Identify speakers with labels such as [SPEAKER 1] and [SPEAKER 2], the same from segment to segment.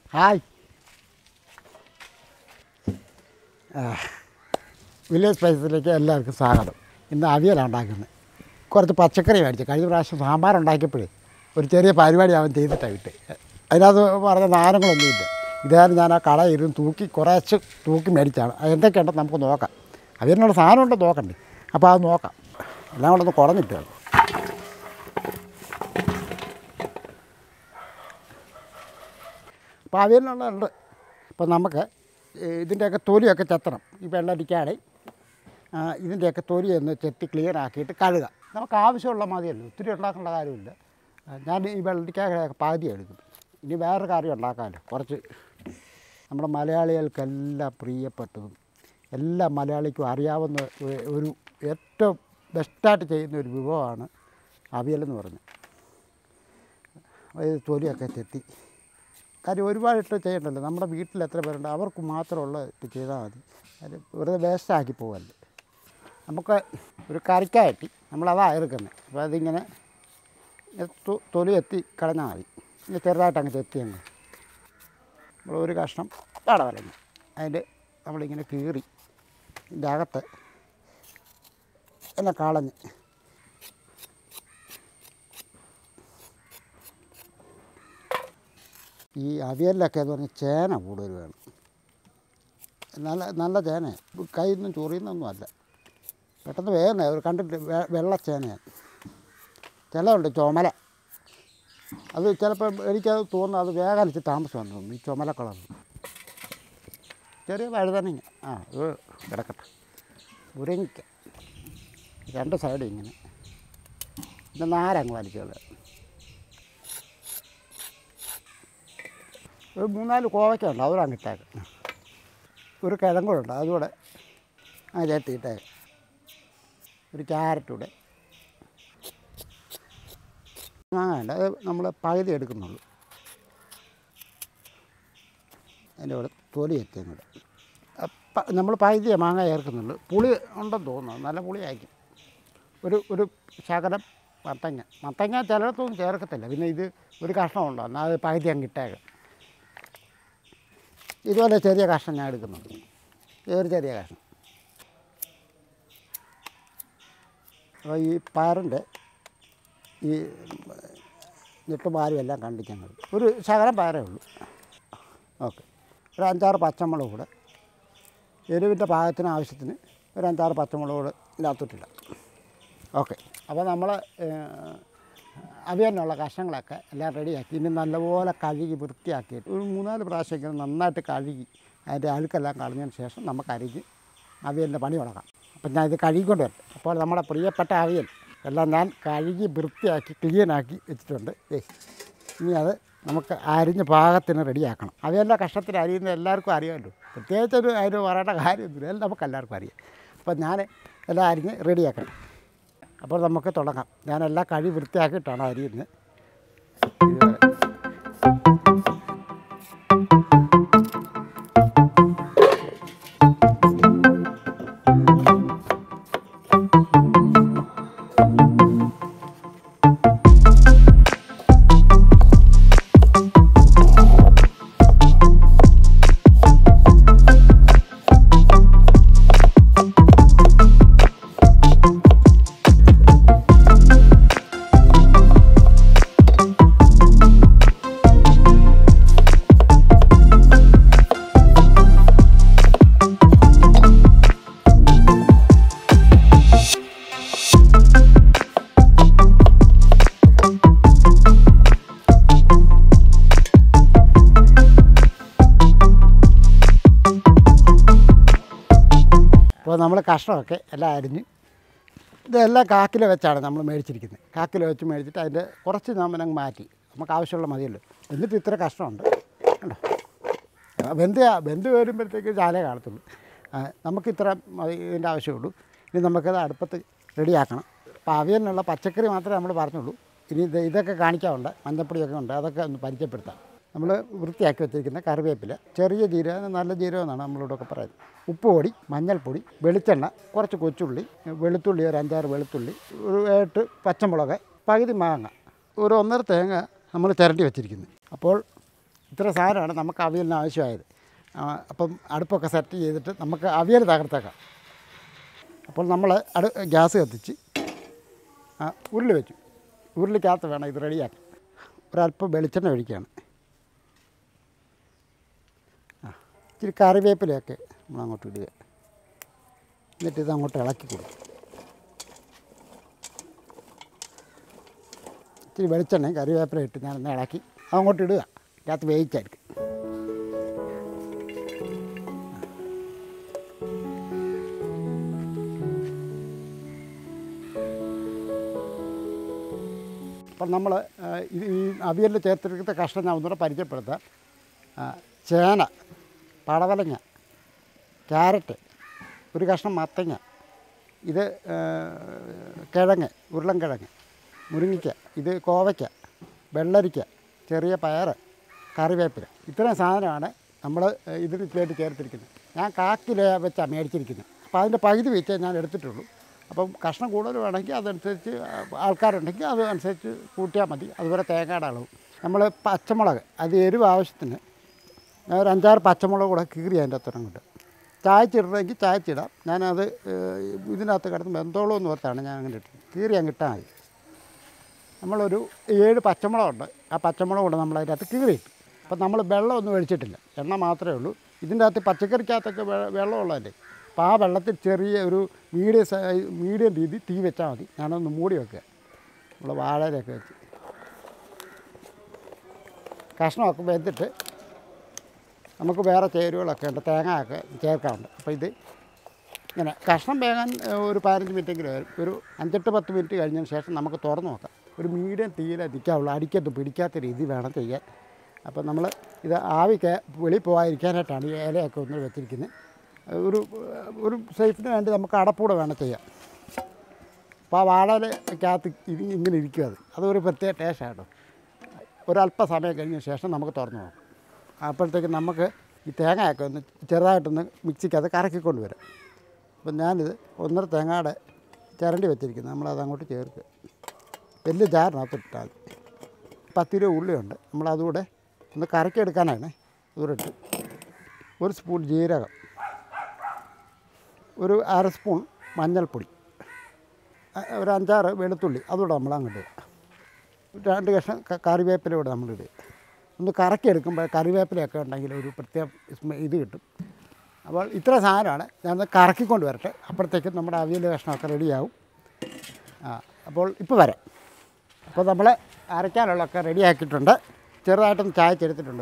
[SPEAKER 1] Hi. Village സ്പൈസസിലേക്ക് എല്ലാവർക്കും സ്വാഗതം. ഇന്ന് അവിയലാണ് ഉണ്ടാക്കുന്നത്. കുറച്ച് പച്ചക്കറി മേടിച്ചു. കഴിഞ്ഞ പ്രാവശ്യം സാമ്പാർ ഉണ്ടാക്കിയപ്പോഴേ ഒരു ചെറിയ പരിപാടി അവൻ ചെയ്തിട്ടാണ് വിട്ട്. അതിനകത്ത് പറഞ്ഞ നാരങ്ങളൊന്നുമില്ല. ഇതായാലും ഞാൻ ആ കട ഇരുന്ന് കുറച്ച് തൂക്കി മേടിച്ചാണ്. എന്തൊക്കെയുണ്ടെന്ന് നമുക്ക് നോക്കാം. അവിയലിനുള്ള സാധനം ഉണ്ടെന്ന് നോക്കണ്ടേ. അപ്പോൾ അത് നോക്കാം. എല്ലാം കൊണ്ടൊന്ന് കുറഞ്ഞിട്ട് വേണം. അപ്പോൾ അവിയലിനുള്ളതുണ്ട്. അപ്പോൾ നമുക്ക് ഇതിൻ്റെയൊക്കെ തൊലിയൊക്കെ ചെത്തണം. ഈ വെള്ളരിക്കാടെ ഇതിൻ്റെയൊക്കെ തൊലി ഒന്ന് ചെത്തി ക്ലിയർ ആക്കിയിട്ട് കഴുകുക. നമുക്ക് ആവശ്യമുള്ള മതിയല്ലോ, ഒത്തിരി ഉണ്ടാക്കേണ്ട കാര്യമില്ല. ഞാൻ ഈ വെള്ളരിക്കായൊക്കെ പാതി എടുക്കും. ഇനി വേറൊരു കറി ഉണ്ടാക്കാമല്ലോ. കുറച്ച് നമ്മുടെ മലയാളികൾക്കെല്ലാം പ്രിയപ്പെട്ടതും എല്ലാ മലയാളിക്കും അറിയാവുന്ന ഒരു ഏറ്റവും ബെസ്റ്റായിട്ട് ചെയ്യുന്ന ഒരു വിഭവമാണ് അവിയലെന്ന് പറഞ്ഞത്. ഇത് തൊലിയൊക്കെ ചെത്തി കാര്യം ഒരുപാടിട്ട് ചെയ്യണ്ടല്ലോ. നമ്മുടെ വീട്ടിൽ എത്ര പേരുണ്ട് അവർക്ക് മാത്രമുള്ള ഇട്ട് ചെയ്താൽ മതി. അത് വെറുതെ വേസ്റ്റാക്കി പോകല്ലേ. നമുക്ക് ഒരു കറിക്കായിട്ട് നമ്മളതാണ് എടുക്കുന്നത്. അപ്പോൾ അതിങ്ങനെ തൊലി എത്തി കളഞ്ഞാൽ മതി. ഇങ്ങനെ ചെറുതായിട്ട് അങ്ങ് ചെത്തിയങ്ങ് നമ്മൾ ഒരു കഷ്ണം കട വരഞ്ഞു അതിൻ്റെ നമ്മളിങ്ങനെ കീറി ഇതിൻ്റെ അകത്ത് എല്ലാം കളഞ്ഞ് ഈ അവിയലിലൊക്കെ എന്ന് പറഞ്ഞാൽ ചേന കൂടുതൽ വേണം. നല്ല ചേന, കയ്യിൽ ചൊറിയുന്നൊന്നും അല്ല, പെട്ടെന്ന് വേഗം ഒരു കണ്ടിട്ട് വെള്ളച്ചേനയാണ്. ചിലതുണ്ട് ചുമല, അത് ചിലപ്പോൾ എനിക്കത് തോന്നുന്നു അത് വേഗം താമസമാണ് തോന്നുന്നു. ഈ ചുമല കളർ ചെറിയ വഴുതനങ്ങ ഇത് കിടക്കട്ടെ. ഉരങ്ങിക്ക രണ്ട് സൈഡ് ഇങ്ങനെ പിന്നെ നാരങ്ങ് വലിച്ചുള്ള ഒരു 3-4 കോവയ്ക്കുണ്ട്, അതുകൂടെ അങ്ങിട്ടേക്ക്. ഒരു കിഴങ്ങുണ്ട്, അതുകൂടെ ചേർത്തിട്ടേക്ക്. ഒരു ക്യാരറ്റ് കൂടെ വേണ്ട, അത് നമ്മൾ പകുതി എടുക്കുന്നുള്ളൂ. അതിൻ്റെ കൂടെ തൊലി എത്തിയും കൂടെ നമ്മൾ പകുതിയെ മാങ്ങ ചേർക്കുന്നുള്ളൂ. പുളി ഉണ്ടെന്ന് തോന്നുന്നു, നല്ല പുളി ആയിരിക്കും. ഒരു ശകലം മത്തങ്ങ ചിലയിടത്തൊന്നും ചേർക്കത്തില്ല. പിന്നെ ഇത് ഒരു കഷ്ണം ഉണ്ടോ എന്നാൽ അത് പകുതി അങ്ങ് ഇട്ടേക്കാം. ഇതുപോലെ ചെറിയ കഷ്ണം ഞാൻ എടുക്കുന്നുണ്ട്, ഒരു ചെറിയ കഷ്ണം. അപ്പോൾ ഈ പയറിൻ്റെ ഈ ഞെട്ടുപാലും എല്ലാം കണ്ടിക്കാൻ മതി. ഒരു ശകലം പയറേ ഉള്ളൂ. ഓക്കെ, ഒരു 5-6 പച്ചമുളക് കൂടെ എരിവിൻ്റെ പാകത്തിന് ആവശ്യത്തിന് ഒരു 5-6 പച്ചമുളക് കൂടെ ഇതിനകത്തോട്ടില്ല. ഓക്കെ, അപ്പോൾ നമ്മൾ അവിയലിനുള്ള കഷ്ണങ്ങളൊക്കെ എല്ലാം റെഡിയാക്കി. ഇനി നല്ലപോലെ കഴുകി വൃത്തിയാക്കിയിട്ട് ഒരു 3-4 പ്രാവശ്യം നന്നായിട്ട് കഴുകി അതിൻ്റെ അഴുക്കെല്ലാം കളഞ്ഞതിന് ശേഷം നമുക്ക് അരിഞ്ഞ് അവിയലിൻ്റെ പണി തുടങ്ങാം. അപ്പം ഞാൻ ഇത് കഴുകിക്കൊണ്ട് വരും. അപ്പോൾ നമ്മുടെ പ്രിയപ്പെട്ട അവിയൽ എല്ലാം ഞാൻ കഴുകി വൃത്തിയാക്കി ക്ലീനാക്കി വെച്ചിട്ടുണ്ട്. ഇനി അത് നമുക്ക് അരിഞ്ഞ് പാകത്തിന് റെഡിയാക്കണം. അവിയലിൻ്റെ കഷ്ണത്തിന് അരിയുന്നത് എല്ലാവർക്കും അറിയാമല്ലോ, പ്രത്യേകിച്ചൊരു അതിന് പറയേണ്ട കാര്യമൊന്നുമില്ല, എല്ലാം നമുക്ക് എല്ലാവർക്കും അറിയാം. അപ്പം ഞാൻ എല്ലാം അരിഞ്ഞ് റെഡിയാക്കണം. അപ്പോൾ നമുക്ക് തുടങ്ങാം. ഞാനെല്ലാം കഴുകി വൃത്തിയാക്കിയിട്ടാണ് അരിയുന്നത്. അപ്പോൾ നമ്മൾ കഷ്ണമൊക്കെ എല്ലാം അരിഞ്ഞ് ഇതെല്ലാം കാക്കില വെച്ചാണ് നമ്മൾ മേടിച്ചിരിക്കുന്നത്. കാക്കില വെച്ച് മേടിച്ചിട്ട് അതിൻ്റെ കുറച്ച് നമ്മനങ്ങ് മാറ്റി നമുക്ക് ആവശ്യമുള്ള മതിയല്ലോ. എന്നിട്ട് ഇത്ര കഷ്ണമുണ്ട് കണ്ടോ, വെന്ത് വരുമ്പോഴത്തേക്ക് ചാലേ കാണത്തുള്ളൂ. നമുക്കിത്ര ഇതിൻ്റെ ആവശ്യമുള്ളൂ. ഇനി നമുക്കത് അടുപ്പത്ത് റെഡിയാക്കണം. അപ്പോൾ അവിയലിനുള്ള പച്ചക്കറി മാത്രമേ നമ്മൾ പറഞ്ഞുള്ളൂ. ഇനി ഇതൊക്കെ കാണിക്കാറുണ്ട്, മഞ്ഞപ്പൊടിയൊക്കെ ഉണ്ട്, അതൊക്കെ ഒന്ന് പരിചയപ്പെടുത്താം. നമ്മൾ വൃത്തിയാക്കി വെച്ചിരിക്കുന്ന കറിവേപ്പില, ചെറിയ ജീരകം, നല്ല ജീരകം എന്നാണ് നമ്മളിവിടെയൊക്കെ പറയുന്നത്, ഉപ്പുപൊടി, മഞ്ഞൾപ്പൊടി, വെളിച്ചെണ്ണ, കുറച്ച് കൊച്ചുള്ളി, വെളുത്തുള്ളി, ഒരു 5-6 വെളുത്തുള്ളി, ഒരു 8 പച്ചമുളക്, പകുതി മാങ്ങ, ഒരു 1.5 തേങ്ങ നമ്മൾ ചിരണ്ടി വെച്ചിരിക്കുന്നത്. അപ്പോൾ ഇത്ര സാധനമാണ് നമുക്ക് അവിയലിന് ആവശ്യമായത്. അപ്പം അടുപ്പൊക്കെ സെറ്റ് ചെയ്തിട്ട് നമുക്ക് അവിയൽ തകർത്തേക്കാം. അപ്പോൾ നമ്മൾ ഗ്യാസ് കത്തിച്ച് ഉരുളി വെച്ചു. ഉരുളിക്കകത്ത് വേണം ഇത് റെഡിയാക്കി. ഒരല്പം വെളിച്ചെണ്ണ ഒഴിക്കുകയാണ്. ഇച്ചിരി കറിവേപ്പിലയൊക്കെ നമ്മളങ്ങോട്ട് ഇടുക. എന്നിട്ട് ഇത് അങ്ങോട്ട് ഇളക്കി കൊടുക്കും. ഇച്ചിരി വെളിച്ചെണ്ണയും കറിവേപ്പില ഇട്ട് ഞാനൊന്ന് ഇളക്കി അങ്ങോട്ട് ഇടുക. ഇതിനകത്ത് വേവിച്ചായിരിക്കും. അപ്പം നമ്മൾ ഈ അവിയലിൽ ചേർത്തിരിക്കുന്ന കഷ്ണം ഞാൻ ഒന്നുകൂടെ പരിചയപ്പെടുത്താം. ചേന, പടവലങ്ങ, ക്യാരറ്റ്, ഒരു കഷ്ണം മത്തങ്ങ, ഇത് കിഴങ്ങ്, ഉരുളൻകിഴങ്ങ്, മുരിങ്ങയ്ക്ക, ഇത് കോവയ്ക്ക, വെള്ളരിക്ക, ചെറിയ പയർ, കറിവേപ്പില. ഇത്രയും സാധനമാണ് നമ്മൾ ഇതിന് വേണ്ടി ചേർത്തിരിക്കുന്നത്. ഞാൻ 1/4 കിലോ വെച്ചാണ് മേടിച്ചിരിക്കുന്നത്. അപ്പോൾ അതിൻ്റെ പകുതി വെച്ചേ ഞാൻ എടുത്തിട്ടുള്ളൂ. അപ്പം കഷ്ണം കൂടുതൽ വേണമെങ്കിൽ അതനുസരിച്ച് ആൾക്കാരുണ്ടെങ്കിൽ അതനുസരിച്ച് കൂട്ടിയാൽ മതി. അതുപോലെ തേങ്ങയുടെ അളവ്. നമ്മൾ പച്ചമുളക്, അത് എരിവ് ആവശ്യത്തിന് ഒരു 5-6 പച്ചമുളക് കൂടെ കീറി അതിൻ്റെ അത്രയും കൊണ്ട് ചായച്ചിടണമെങ്കിൽ ചായച്ചിടാം. ഞാനത് ഇതിനകത്ത് കിടന്ന് വെന്തോളം എന്ന് ഓർത്താണ് ഞാൻ അങ്ങനെ ഇട്ടത്. കീറി അങ്ങ് ഇട്ടാൽ മതി. നമ്മളൊരു 7 പച്ചമുളകുണ്ട്. ആ പച്ചമുളക് കൊണ്ട് നമ്മൾ അതിനകത്ത് കീറിയിട്ടു. അപ്പം നമ്മൾ വെള്ളമൊന്നും ഒഴിച്ചിട്ടില്ല, എണ്ണ മാത്രമേ ഉള്ളൂ. ഇതിൻ്റെ അകത്ത് പച്ചക്കറിക്കകത്തൊക്കെ വെള്ളമുള്ളതല്ലേ. അപ്പോൾ ആ വെള്ളത്തിൽ ചെറിയ ഒരു മീഡിയം രീതി തീ വെച്ചാൽ മതി. ഞാനൊന്ന് മൂടി വെക്കുക. നമ്മൾ വാഴയിലൊക്കെ വെച്ച് കഷ്ണമൊക്കെ വെന്തിട്ട് നമുക്ക് വേറെ ചേരുവകളൊക്കെ ഉണ്ട്, തേങ്ങയൊക്കെ ചേർക്കാറുണ്ട്. അപ്പോൾ ഇത് ഇങ്ങനെ കഷ്ണം വേകാൻ ഒരു 15 മിനിറ്റെങ്കിലും വരും. ഒരു 5-10 മിനിറ്റ് കഴിഞ്ഞതിന് ശേഷം നമുക്ക് തുറന്ന് നോക്കാം. ഒരു മീഡിയം തീയിലേ നിൽക്കാവുള്ളൂ, അടിക്കത്ത് പിടിക്കാത്ത രീതി വേണം ചെയ്യാൻ. അപ്പോൾ നമ്മൾ ഇത് ആവിക്ക് വെളി പോകാതിരിക്കാനായിട്ടാണ് ഈ ഇലയൊക്കെ ഒന്ന് വെച്ചിരിക്കുന്നത്. ഒരു സേഫിന് വേണ്ടി നമുക്ക് അടപ്പൂടെ വേണം ചെയ്യാം. അപ്പോൾ ആ വാഴയിലക്കകത്ത് ഇങ്ങനെ ഇരിക്കും. അതൊരു പ്രത്യേക ടേസ്റ്റാണ്. ഒരല്പസമയം കഴിഞ്ഞ ശേഷം നമുക്ക് തുറന്ന് നോക്കാം. അപ്പോഴത്തേക്ക് നമുക്ക് ഈ തേങ്ങയൊക്കെ ഒന്ന് ചെറുതായിട്ടൊന്ന് മിക്സിക്കകത്ത് കറക്കിക്കൊണ്ട് വരാം. അപ്പം ഞാനിത് 1.5 തേങ്ങയുടെ ചിരണ്ടി വെച്ചിരിക്കുന്നത് നമ്മളത് അങ്ങോട്ട് ചേർക്കുക. വലിയ ജാറിനകത്ത് ഇട്ടാൽ 10 രൂപ ഉള്ളിയുണ്ട്. നമ്മളതുകൂടെ ഒന്ന് കറക്കിയെടുക്കാനാണ്. അതുകൂടെ ഇട്ട് 1 സ്പൂൺ ജീരകം, ഒരു 1/2 സ്പൂൺ മഞ്ഞൾപ്പൊടി, ഒരു 5-6 വെളുത്തുള്ളി അതുകൂടെ നമ്മൾ അങ്ങോട്ട് ഇടുക. 2 കഷ്ണം കറിവേപ്പില കൂടെ നമ്മളിടുക. ഒന്ന് കറക്കിയെടുക്കുമ്പോൾ കറിവേപ്പിലയൊക്കെ ഉണ്ടെങ്കിൽ ഒരു പ്രത്യേക ഇത് കിട്ടും. അപ്പോൾ ഇത്ര സാധനമാണ്. ഞാനൊന്ന് കറക്കിക്കൊണ്ട് വരട്ടെ. അപ്പോഴത്തേക്കും നമ്മുടെ അവിയൽ കഷ്ണമൊക്കെ റെഡിയാവും. അപ്പോൾ ഇപ്പോൾ വരാം. അപ്പോൾ നമ്മൾ അരയ്ക്കാനുള്ളതൊക്കെ റെഡിയാക്കിയിട്ടുണ്ട്. ചെറുതായിട്ടൊന്ന് ചായച്ചെടുത്തിട്ടുണ്ട്.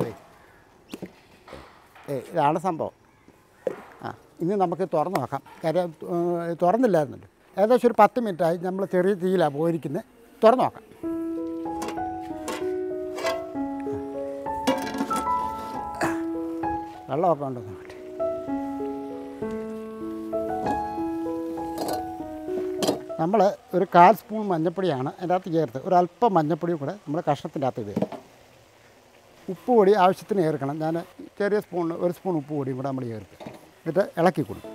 [SPEAKER 1] ഇതാണ് സംഭവം. ഇനി നമുക്ക് തുറന്ന് നോക്കാം. കാര്യം തുറന്നില്ലായിരുന്നല്ലോ. ഏകദേശം ഒരു 10 മിനിറ്റായി. നമ്മൾ ചെറിയ തീയിലാണ് പോയിരിക്കുന്നത്. തുറന്ന് നോക്കാം. വെള്ളമൊക്കെ ഉണ്ടോ നോക്കട്ടെ. നമ്മൾ ഒരു 1/4 സ്പൂൺ മഞ്ഞൾപ്പൊടിയാണ് അതിൻ്റെ അകത്ത് ചേർത്ത്. ഒരല്പം മഞ്ഞൾപ്പൊടിയും കൂടെ നമ്മൾ കഷ്ണത്തിൻ്റെ അകത്ത് ഇടുക. ഉപ്പ് പൊടി ആവശ്യത്തിന് ചേർക്കണം. ഞാൻ ചെറിയ സ്പൂൺ 1 സ്പൂൺ ഉപ്പ് പൊടിയും കൂടെ നമ്മൾ ചേർക്കുക. എന്നിട്ട് ഇളക്കി കൊടുക്കും.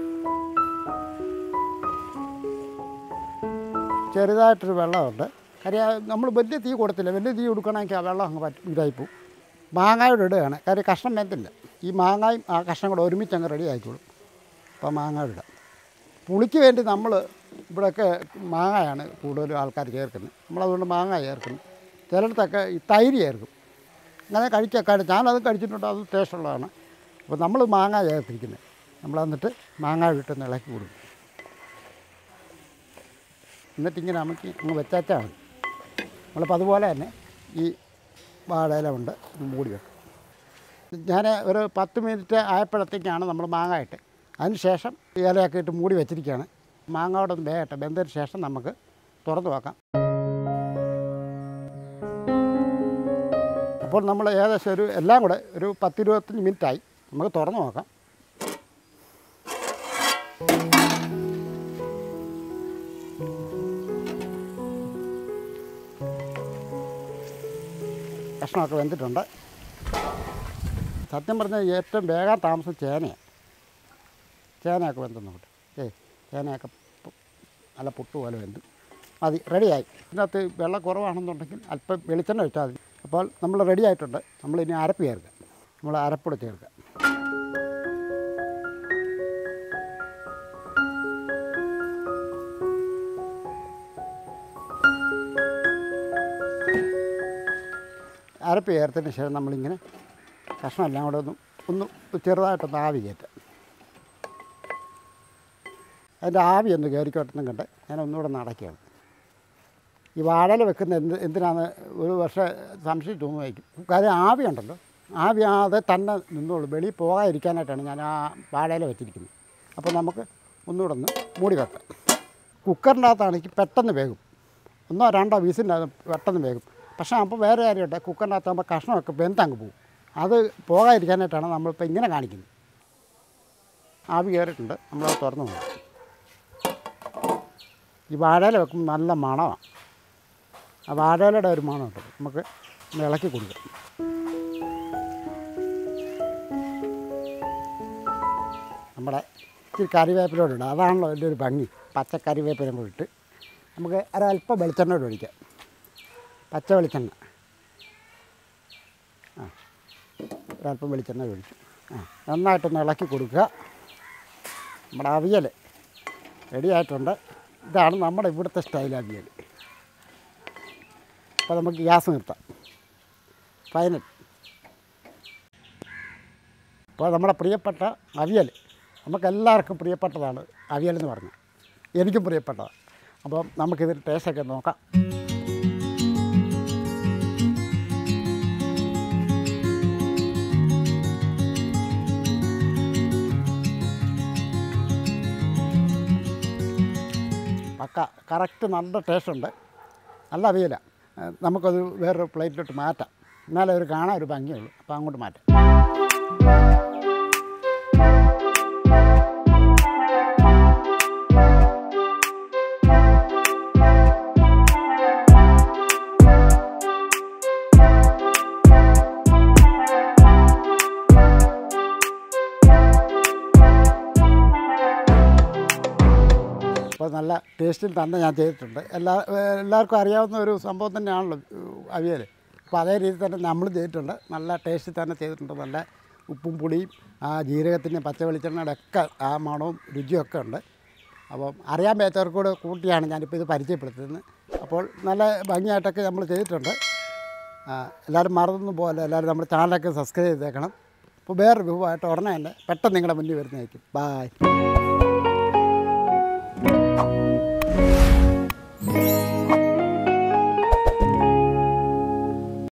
[SPEAKER 1] ചെറുതായിട്ടൊരു വെള്ളമുണ്ട്. കാര്യം നമ്മൾ വലിയ തീ കൊടുത്തില്ല. വലിയ തീ കൊടുക്കണമെങ്കിൽ ആ വെള്ളം അങ്ങ് ഇതായിപ്പോവും. മാങ്ങായോടെ ഇടുകയാണ്. കാര്യം കഷ്ണം വെന്തില്ല. ഈ മാങ്ങായും ആ കഷ്ണം കൂടെ ഒരുമിച്ച് അങ്ങ് റെഡി ആയിക്കോളും. അപ്പോൾ മാങ്ങ ഇടാം. പുളിക്ക് വേണ്ടി നമ്മൾ ഇവിടെയൊക്കെ മാങ്ങയാണ് കൂടുതലും ആൾക്കാർ ചേർക്കുന്നത്. നമ്മളതുകൊണ്ട് മാങ്ങ ചേർക്കുന്നു. ചിലയിടത്തൊക്കെ ഈ തൈര് ചേർക്കും. അങ്ങനെ കഴിച്ചൊക്കെ ഞാനത് കഴിച്ചിട്ടുണ്ട്. അത് ടേസ്റ്റുള്ളതാണ്. അപ്പോൾ നമ്മൾ മാങ്ങ ചേർത്തിരിക്കുന്നത്. നമ്മൾ എന്നിട്ട് മാങ്ങ ഇട്ടൊന്ന് ഇളക്കി കൊടുക്കും. എന്നിട്ടിങ്ങനെ നമുക്ക് അങ്ങ് വെച്ചാൽ മതി. നമ്മളിപ്പോൾ അതുപോലെ തന്നെ ഈ വാഴയില കൊണ്ട് മൂടി വെക്കും. ഞാൻ ഒരു 10 മിനിറ്റ് ആയപ്പോഴത്തേക്കാണ് നമ്മൾ മാങ്ങ ഇട്ട്. അതിന് ശേഷം ഇലയൊക്കെ ഇട്ട് മൂടി വെച്ചിരിക്കുകയാണ്. മാങ്ങയോടെ ഒന്ന് വേകട്ടെ. വെന്തതിന് ശേഷം നമുക്ക് തുറന്ന് വെക്കാം. അപ്പോൾ നമ്മൾ ഏകദേശം എല്ലാം കൂടെ ഒരു 10-25 മിനിറ്റായി. നമുക്ക് തുറന്ന് നോക്കാം. കഷ്ണമൊക്കെ വെന്തിട്ടുണ്ട്. സത്യം പറഞ്ഞാൽ ഏറ്റവും വേഗം താമസം ചേനയാണ്. ചേനയൊക്കെ വെന്തെന്ന് നോക്കട്ടെ. ചേനയൊക്കെ നല്ല പുട്ട് പോലെ വെന്തു. മതി, റെഡിയായി. ഇതിനകത്ത് വെള്ളം കുറവാണെന്നുണ്ടെങ്കിൽ അല്പം വെളിച്ചെണ്ണ ഒഴിച്ചാൽ മതി. അപ്പോൾ നമ്മൾ റെഡി ആയിട്ടുണ്ട്. നമ്മളിനി അരപ്പ് ചേർക്കുക. നമ്മൾ അരപ്പൊടി ചേർക്കുക. അരപ്പ് ചേർത്തതിന് ശേഷം നമ്മളിങ്ങനെ കഷ്ണമെല്ലാം കൂടെ ഒന്ന് ചെറുതായിട്ടൊന്ന് ആവി കയറ്റുക. അതിൻ്റെ ആവി ഒന്ന് കയറിക്കോട്ടെന്നും കണ്ട് ഞാൻ ഒന്നുകൂടെ നടക്കുകയാണ്. ഈ വാഴയില വെക്കുന്ന എന്തിനാണ് ഒരു വർഷം സംശയം തോന്നുമായിരിക്കും. കാര്യം ആവി ഉണ്ടല്ലോ, ആവി അത് തന്നെ നിന്നോളൂ, വെളിയിൽ പോകാതിരിക്കാനായിട്ടാണ് ഞാൻ ആ വാഴയില വെച്ചിരിക്കുന്നത്. അപ്പോൾ നമുക്ക് ഒന്നുകൂടെ ഒന്ന് മൂടി വെക്കാം. കുക്കറിൻ്റെ അകത്താണെങ്കിൽ പെട്ടെന്ന് വേകും, 1 2 വീസിൻ്റെ അത് പെട്ടെന്ന് വേകും. പക്ഷേ അപ്പോൾ വേറെ കാര്യമുണ്ട്, കുക്കറിൻ്റെ അകത്താകുമ്പോൾ കഷ്ണമൊക്കെ വെന്തങ്ങ് പോകും. അത് പോകാതിരിക്കാനായിട്ടാണ് നമ്മളിപ്പോൾ ഇങ്ങനെ കാണിക്കുന്നത്. ആവി കയറിയിട്ടുണ്ട്, നമ്മളത് തുറന്നു പോകും. ഈ വാഴയില വെക്കുമ്പോൾ നല്ല മണമാണ്. ആ വാഴയിലയുടെ ഒരു മണമുണ്ട്. നമുക്ക് ഒന്ന് ഇളക്കി കൊടുക്കാം. നമ്മുടെ ഇച്ചിരി കറിവേപ്പിലോടുണ്ട്, അതാണല്ലോ എൻ്റെ ഒരു ഭംഗി. പച്ച കറിവേപ്പിലും കൂടി ഇട്ട് നമുക്ക് ഒരല്പം വെളിച്ചെണ്ണ ഒഴിക്കാം. പച്ച വെളിച്ചെണ്ണ, ഒരല്പം വെളിച്ചെണ്ണ ഒഴിച്ചു നന്നായിട്ടൊന്ന് ഇളക്കി കൊടുക്കുക. നമ്മുടെ അവിയൽ റെഡി ആയിട്ടുണ്ട്. ഇതാണ് നമ്മുടെ ഇവിടുത്തെ സ്റ്റൈൽ അവിയൽ. അപ്പോൾ നമുക്ക് ഗ്യാസ് നിർത്താം. ഫൈനൽ. അപ്പോൾ നമ്മുടെ പ്രിയപ്പെട്ട അവിയൽ, നമുക്കെല്ലാവർക്കും പ്രിയപ്പെട്ടതാണ് അവിയൽ എന്ന് പറഞ്ഞാൽ, എനിക്കും പ്രിയപ്പെട്ടതാണ്. അപ്പം നമുക്കിതിൽ ടേസ്റ്റൊക്കെ നോക്കാം. പക്ക കറക്റ്റ് നല്ല ടേസ്റ്റുണ്ട്, നല്ല അവിയലാണ്. നമുക്കത് വേറൊരു പ്ലേറ്റിലോട്ട് മാറ്റാം, എന്നാലേ ഒരു കാണാൻ ഒരു ഭംഗിയുള്ളൂ. അപ്പോൾ അങ്ങോട്ട് മാറ്റാം. അപ്പോൾ നല്ല ടേസ്റ്റിൽ തന്നെ ഞാൻ ചെയ്തിട്ടുണ്ട്. എല്ലാവർക്കും അറിയാവുന്ന ഒരു സംഭവം തന്നെയാണല്ലോ അവിയൽ. അപ്പോൾ അതേ രീതിയിൽ തന്നെ നമ്മൾ ചെയ്തിട്ടുണ്ട്. നല്ല ടേസ്റ്റിൽ തന്നെ ചെയ്തിട്ടുണ്ട്. നല്ല ഉപ്പും പുളിയും ആ ജീരകത്തിൻ്റെയും പച്ച വെളിച്ചെണ്ണയുടെ ഒക്കെ ആ മണവും രുചിയൊക്കെ ഉണ്ട്. അപ്പം അറിയാൻ പറ്റാത്തവർക്കൂടെ കൂട്ടിയാണ് ഞാനിപ്പോൾ ഇത് പരിചയപ്പെടുത്തുന്നത്. അപ്പോൾ നല്ല ഭംഗിയായിട്ടൊക്കെ നമ്മൾ ചെയ്തിട്ടുണ്ട്. എല്ലാവരും മറന്നൊന്നും പോലെ എല്ലാവരും നമ്മുടെ ചാനലൊക്കെ സബ്സ്ക്രൈബ് ചെയ്തേക്കണം. അപ്പോൾ വേറൊരു വിഭവമായിട്ട് ഉടനെ തന്നെ പെട്ടെന്ന് നിങ്ങളുടെ മുന്നിൽ വരുന്നതായിരിക്കും. ബായ്.